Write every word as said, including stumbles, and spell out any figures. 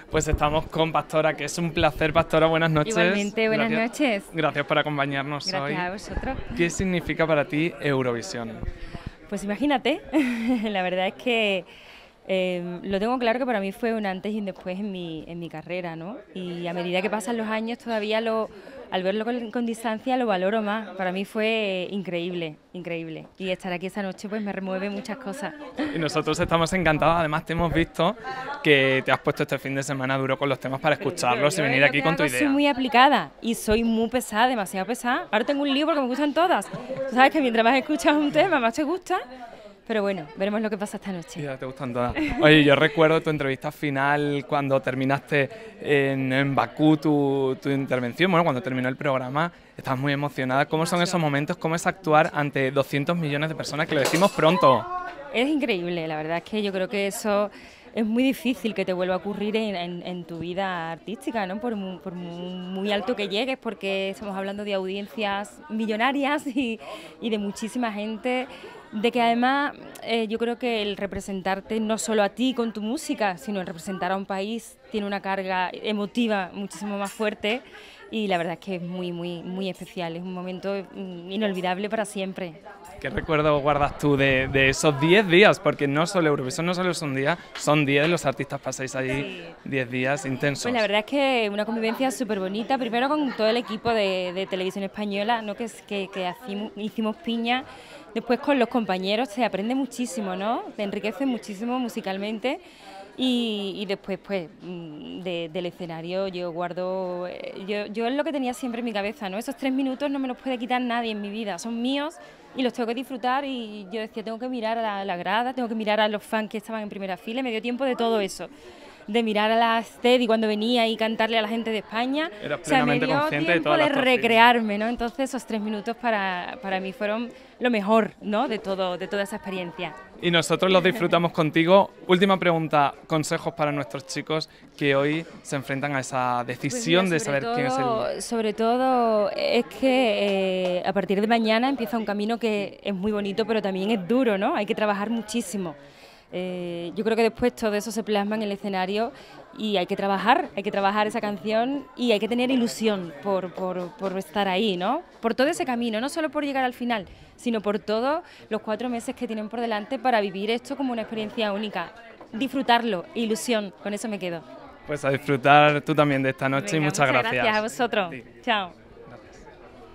Pues estamos con Pastora, que es un placer. Pastora, buenas noches. Igualmente, buenas Gracias. noches. Gracias por acompañarnos Gracias hoy. a vosotros. ¿Qué significa para ti Eurovisión? Pues imagínate, la verdad es que eh, lo tengo claro que para mí fue un antes y un después en mi, en mi carrera, ¿no? Y a medida que pasan los años todavía lo, al verlo con, con distancia lo valoro más. Para mí fue increíble, increíble. Y estar aquí esta noche pues me remueve muchas cosas. Y nosotros estamos encantados. Además te hemos visto que te has puesto este fin de semana duro con los temas para escucharlos Yo y venir lo aquí que con tu hago, idea. Soy muy aplicada y soy muy pesada, demasiado pesada. Ahora tengo un lío porque me gustan todas. Tú sabes que mientras más escuchas un tema, más te gusta. Pero bueno, veremos lo que pasa esta noche. Ya te gustan todas. Oye, yo recuerdo tu entrevista final cuando terminaste en, en Bakú tu, tu intervención, bueno, cuando terminó el programa, estabas muy emocionada. ¿Cómo son esos momentos? ¿Cómo es actuar ante doscientos millones de personas? Que lo decimos pronto. Es increíble, la verdad es que yo creo que eso es muy difícil que te vuelva a ocurrir en, en, en tu vida artística, ¿no? Por, muy, por muy alto que llegues, porque estamos hablando de audiencias millonarias y, y de muchísima gente, de que además eh, yo creo que el representarte no solo a ti con tu música, sino el representar a un país tiene una carga emotiva muchísimo más fuerte y la verdad es que es muy, muy, muy especial, es un momento mm, inolvidable para siempre. ¿Qué recuerdo guardas tú de, de esos diez días? Porque no solo Eurovisión, no solo es un día, son diez, los artistas pasáis allí diez días intensos. Pues la verdad es que una convivencia súper bonita, primero con todo el equipo de, de Televisión Española, ¿no? que, que, que hacimos, hicimos piña, después con los compañeros se aprende muchísimo, ¿no? Te enriquece muchísimo musicalmente. Y, y después, pues, de, del escenario yo guardo, yo, yo es lo que tenía siempre en mi cabeza, ¿no? Esos tres minutos no me los puede quitar nadie en mi vida, son míos y los tengo que disfrutar y yo decía, tengo que mirar a la, la grada, tengo que mirar a los fans que estaban en primera fila y me dio tiempo de todo eso. De mirar a la Steady cuando venía y cantarle a la gente de España. Eras plenamente o sea, me dio consciente de tiempo todas de las actuaciones. recrearme, ¿no? Entonces esos tres minutos para, para mí fueron lo mejor, ¿no? De, todo, de toda esa experiencia. Y nosotros los disfrutamos contigo. Última pregunta, consejos para nuestros chicos que hoy se enfrentan a esa decisión Pues mira, de saber todo, quién es el... Sobre todo es que eh, a partir de mañana empieza un camino que es muy bonito, pero también es duro, ¿no? Hay que trabajar muchísimo. Eh, yo creo que después todo eso se plasma en el escenario y hay que trabajar, hay que trabajar esa canción y hay que tener ilusión por, por, por estar ahí, ¿no? Por todo ese camino, no solo por llegar al final, sino por todos los cuatro meses que tienen por delante para vivir esto como una experiencia única. Disfrutarlo, ilusión, con eso me quedo. Pues a disfrutar tú también de esta noche. Venga, y muchas, muchas gracias. Gracias a vosotros. Sí. Chao.